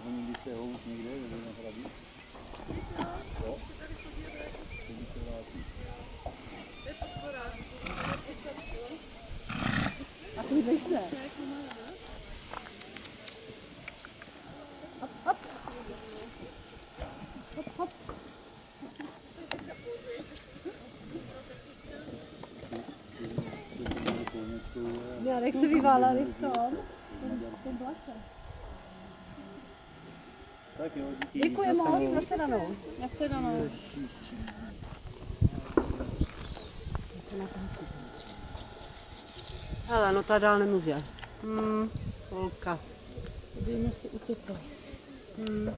Honí se ho už někde, nebo na hradí? Jo? A ty vejce. Hop, hop. Hop, hop. Jak se vyválali v tom blase. Tak jo, díky. Děkuji moc, nashledanou. Nashledanou. Ale no ta dál nemůže. Polka. Dejme si utekla.